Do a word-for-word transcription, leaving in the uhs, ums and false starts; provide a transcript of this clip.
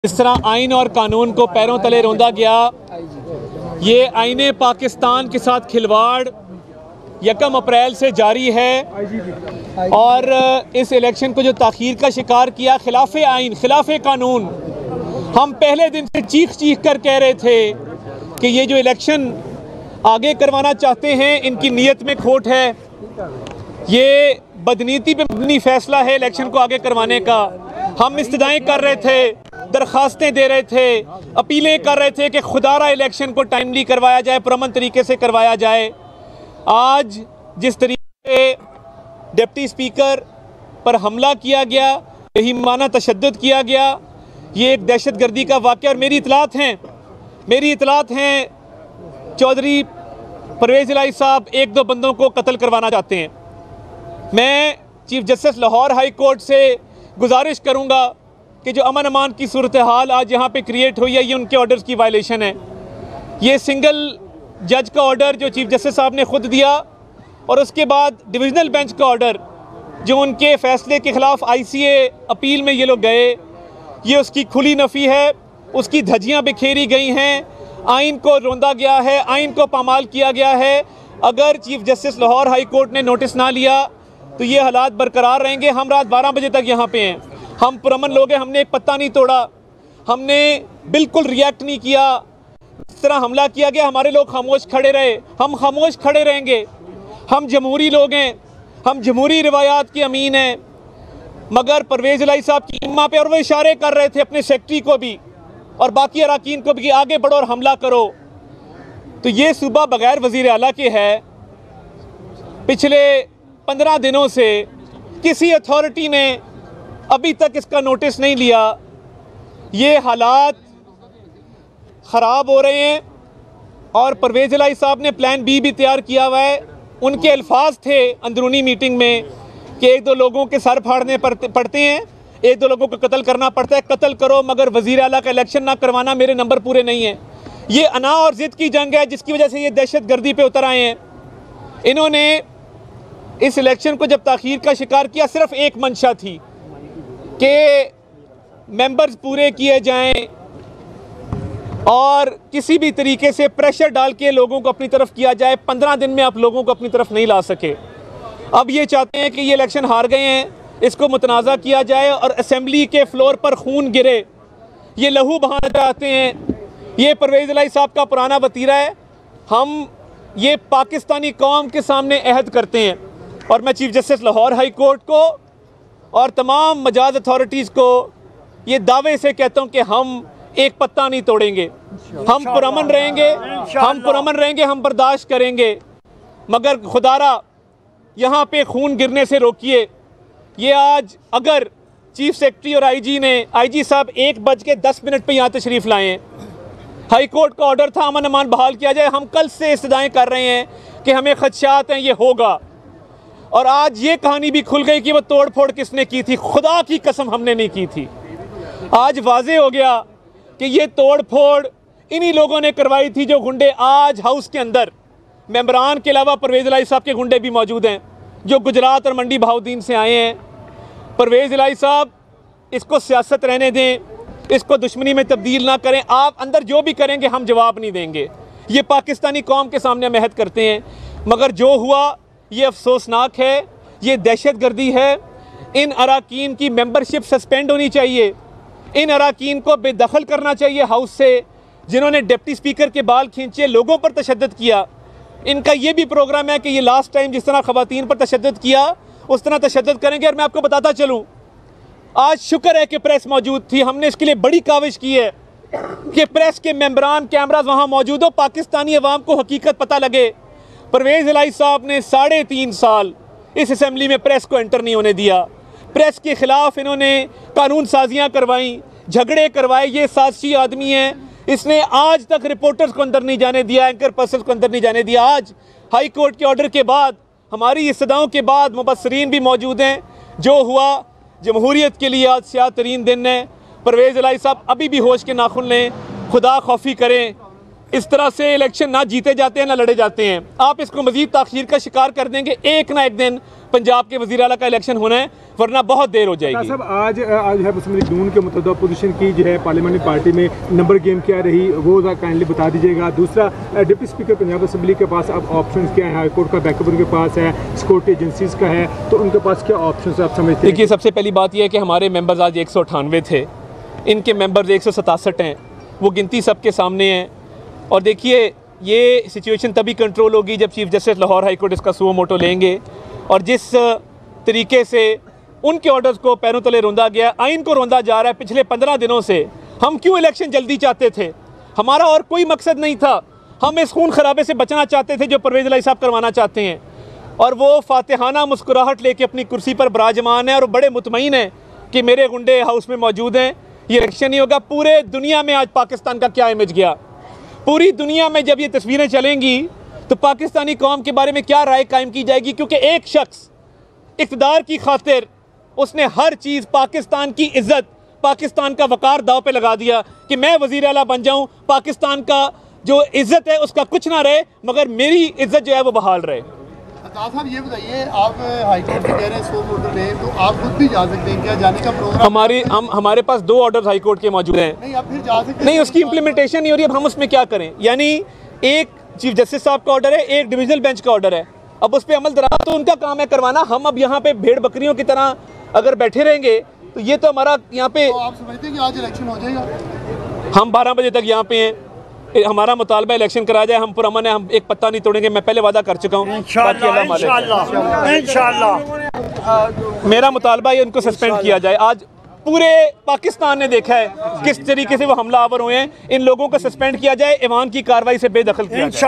इस तरह आइन और कानून को पैरों तले रौंदा गया, ये आईने पाकिस्तान के साथ खिलवाड़ यकम अप्रैल से जारी है और इस इलेक्शन को जो ताख़ीर का शिकार किया खिलाफ आइन खिलाफ कानून। हम पहले दिन से चीख चीख कर कह रहे थे कि ये जो इलेक्शन आगे करवाना चाहते हैं इनकी नीयत में खोट है, ये बदनीति पे मबनी फैसला है इलेक्शन को आगे करवाने का। हम इस्तदाएँ कर रहे थे, दरख्वास्तें दे रहे थे, अपीलें कर रहे थे कि खुदारा इलेक्शन को टाइमली करवाया जाए, पुरअमन तरीके से करवाया जाए। आज जिस तरीके से डिप्टी स्पीकर पर हमला किया गया, बेईमाना तशद्दुद किया गया, ये एक दहशत गर्दी का वाक़या। और मेरी इतलात हैं मेरी इतलात हैं चौधरी परवेज़ इलाही साहब एक दो बंदों को कत्ल करवाना चाहते हैं। मैं chief justice Lahore high court से गुजारिश करूँगा कि जो अमन अमान की सूरत हाल आज यहाँ पे क्रिएट हुई है, ये उनके ऑर्डर्स की वायलेशन है। ये सिंगल जज का ऑर्डर जो चीफ जस्टिस साहब ने खुद दिया और उसके बाद डिविजनल बेंच का ऑर्डर जो उनके फैसले के ख़िलाफ़ आईसीए अपील में ये लोग गए, ये उसकी खुली नफ़ी है, उसकी धज्जियाँ बिखेरी गई हैं, आइन को रोंदा गया है, आइन को पामाल किया गया है। अगर chief justice Lahore high court ने नोटिस ना लिया तो ये हालात बरकरार रहेंगे। हम रात बारह बजे तक यहाँ पे हैं, हम पुरअमन लोग हैं, हमने एक पत्ता नहीं तोड़ा, हमने बिल्कुल रिएक्ट नहीं किया। इस तरह हमला किया गया, हमारे लोग खामोश खड़े रहे, हम खामोश खड़े रहेंगे। हम जमहूरी लोग हैं, हम जमहूरी रिवायात के अमीन हैं, मगर परवेज़ इलाही साहब की इम्मा पे और वो इशारे कर रहे थे अपने सेक्रेटरी को भी और बाकी अराकीन को भी कि आगे बढ़ो और हमला करो। तो ये सूबा बगैर वज़ीर आला के है। पिछले पंद्रह दिनों से किसी अथॉरिटी ने अभी तक इसका नोटिस नहीं लिया। ये हालात ख़राब हो रहे हैं और परवेज़ इलाही साहब ने प्लान बी भी तैयार किया हुआ है। उनके अल्फाज थे अंदरूनी मीटिंग में कि एक दो लोगों के सर फाड़ने पड़ते पड़ते हैं, एक दो लोगों को कत्ल करना पड़ता है, कत्ल करो मगर वज़ीर आला का इलेक्शन ना करवाना, मेरे नंबर पूरे नहीं हैं। ये अना और ज़िद की जंग है जिसकी वजह से ये दहशत गर्दी पे उतर आए हैं। इन्होंने इस इलेक्शन को जब ताख़ीर का शिकार किया, सिर्फ एक मंशा थी कि मेंबर्स पूरे किए जाएं और किसी भी तरीके से प्रेशर डाल के लोगों को अपनी तरफ किया जाए। पंद्रह दिन में आप लोगों को अपनी तरफ नहीं ला सके। अब ये चाहते हैं कि ये इलेक्शन हार गए हैं, इसको मुतनाज़ा किया जाए और असेंबली के फ्लोर पर खून गिरे, ये लहू बहाना चाहते हैं। ये परवेज़ इलाही साहब का पुराना वतीरा है। हम ये पाकिस्तानी कौम के सामने अहद करते हैं और मैं chief justice Lahore high court को और तमाम मजाज अथॉरिटीज़ को ये दावे से कहता हूँ कि हम एक पत्ता नहीं तोड़ेंगे, हम पुरअमन रहेंगे, हम पुरअमन रहेंगे, हम बर्दाश्त करेंगे, मगर खुदारा यहाँ पे खून गिरने से रोकिए। ये आज अगर चीफ सेक्रेटरी और आईजी ने आईजी साहब एक बज के दस मिनट पे यहाँ तशरीफ़ लाए हैं, हाई कोर्ट का ऑर्डर था अमन अमान बहाल किया जाए, हम कल से इस्तदाएँ कर रहे हैं कि हमें खदशात हैं ये होगा, और आज ये कहानी भी खुल गई कि वो तोड़ फोड़ किसने की थी। खुदा की कसम हमने नहीं की थी। आज वाजे हो गया कि ये तोड़ फोड़ इन्हीं लोगों ने करवाई थी जो गुंडे आज हाउस के अंदर मेंबरान के अलावा परवेज़ इलाही साहब के गुंडे भी मौजूद हैं जो गुजरात और मंडी बहाउद्दीन से आए हैं। परवेज़ इलाही साहब इसको सियासत रहने दें, इसको दुश्मनी में तब्दील ना करें। आप अंदर जो भी करेंगे हम जवाब नहीं देंगे, ये पाकिस्तानी कौम के सामने हम अहद करते हैं। मगर जो हुआ ये अफसोसनाक है, ये दहशत गर्दी है। इन अराकीन की मेंबरशिप सस्पेंड होनी चाहिए, इन अराकीन को बेदखल करना चाहिए हाउस से, जिन्होंने डिप्टी स्पीकर के बाल खींचे, लोगों पर तशद्दुद किया। इनका ये भी प्रोग्राम है कि ये लास्ट टाइम जिस तरह ख़वातीन पर तशद्दुद किया उस तरह तशद्दुद करेंगे। और मैं आपको बताता चलूँ, आज शुक्र है कि प्रेस मौजूद थी, हमने इसके लिए बड़ी काविश की है कि प्रेस के मेंबरान कैमराज वहाँ मौजूद हो, पाकिस्तानी अवाम को हकीकत पता लगे। परवेज़ इलाही साहब ने साढ़े तीन साल इस असम्बली में प्रेस को एंटर नहीं होने दिया। प्रेस के ख़िलाफ़ इन्होंने कानून साजियाँ करवाई, झगड़े करवाए। ये साजिशी आदमी है, इसने आज तक रिपोर्टर्स को अंदर नहीं जाने दिया, एंकर पर्सन को अंदर नहीं जाने दिया। आज हाई कोर्ट के ऑर्डर के बाद, हमारी इस्तदाओं के बाद मुबस्सरीन भी मौजूद हैं। जो हुआ जमहूरियत के लिए आज स्याह तरीन दिन है। परवेज़ इलाही साहब अभी भी होश के नाखुन लें, खुदा खौफी करें, इस तरह से इलेक्शन ना जीते जाते हैं ना लड़े जाते हैं। आप इसको मजीद ताखीर का शिकार कर देंगे, एक ना एक दिन पंजाब के वज़ीर आला का इलेक्शन होना है, वरना बहुत देर हो जाएगी। साहब आज आज है मुस्लिम लीग नून के मुतअद्दिद अपोजिशन की जो है पार्लियामेंट्री पार्टी में नंबर गेम क्या रही, वो काइंडली बता दीजिएगा। दूसरा, डिप्टी स्पीकर पंजाब असम्बली के पास अब ऑप्शन क्या है? हाईकोर्ट का बैकअप उनके पास है, सिक्योरिटी एजेंसीज का है, तो उनके पास क्या ऑप्शन आप समझते हैं? देखिए, सबसे पहली बात यह है कि हमारे मेंबर्स आज एक सौ अठानवे थे, इनके मेंबर्स एक सौ सतासठ हैं, वो गिनती सबके सामने है। और देखिए, ये सिचुएशन तभी कंट्रोल होगी जब chief justice Lahore high court इसका सुओ मोटो लेंगे। और जिस तरीके से उनके ऑर्डर्स को पैरों तले रौंदा गया, आइन को रौंदा जा रहा है पिछले पंद्रह दिनों से। हम क्यों इलेक्शन जल्दी चाहते थे? हमारा और कोई मकसद नहीं था। हम इस खून खराबे से बचना चाहते थे जो परवेज़ इलाही साहब करवाना चाहते हैं। और वो फातिहाना मुस्कुराहट लेके अपनी कुर्सी पर विराजमान है और बड़े मुतमईन हैं कि मेरे गुंडे हाउस में मौजूद हैं, ये इलेक्शन नहीं होगा। पूरे दुनिया में आज पाकिस्तान का क्या इमेज गया? पूरी दुनिया में जब ये तस्वीरें चलेंगी तो पाकिस्तानी कौम के बारे में क्या राय कायम की जाएगी? क्योंकि एक शख्स इक़्तिदार की खातिर उसने हर चीज़, पाकिस्तान की इज़्ज़त, पाकिस्तान का वक़ार दाव पे लगा दिया कि मैं वज़ीर आला बन जाऊं, पाकिस्तान का जो इज़्ज़त है उसका कुछ ना रहे मगर मेरी इज़्ज़त जो है वो बहाल रहे। साहब ये बताइए, आप हाई कोर्ट से कह रहे हैं सो मोटर में, तो आप खुद भी जा सकते हैं क्या? जाने का प्रोग्राम हमारी हम हमारे पास दो ऑर्डर हाई कोर्ट के मौजूद हैं। नहीं, आप फिर जा सकते हैं। नहीं, उसकी इम्प्लीमेंटेशन नहीं हो रही। अब हम उसमें क्या करें? यानी एक चीफ जस्टिस साहब का ऑर्डर है, एक डिविजनल बेंच का ऑर्डर है, अब उस पर अमल दराज तो उनका काम है करवाना। हम अब यहाँ पे भेड़ बकरियों की तरह अगर बैठे रहेंगे तो ये तो हमारा यहाँ पे। तो आप समझते हैं कि आज इलेक्शन हो जाएगा? हम बारह बजे तक यहाँ पे हैं, हमारा मुतालबा इलेक्शन करा जाए, हम पुरअमन है, हम एक पत्ता नहीं तोड़ेंगे। मैं पहले वादा कर चुका हूँ। मेरा मुतालबा ये उनको सस्पेंड किया जाए। आज पूरे पाकिस्तान ने देखा है किस तरीके से वो हमला आवर हुए हैं। इन लोगों को सस्पेंड किया जाए, ईवान की कार्रवाई से बेदखल किया जाए।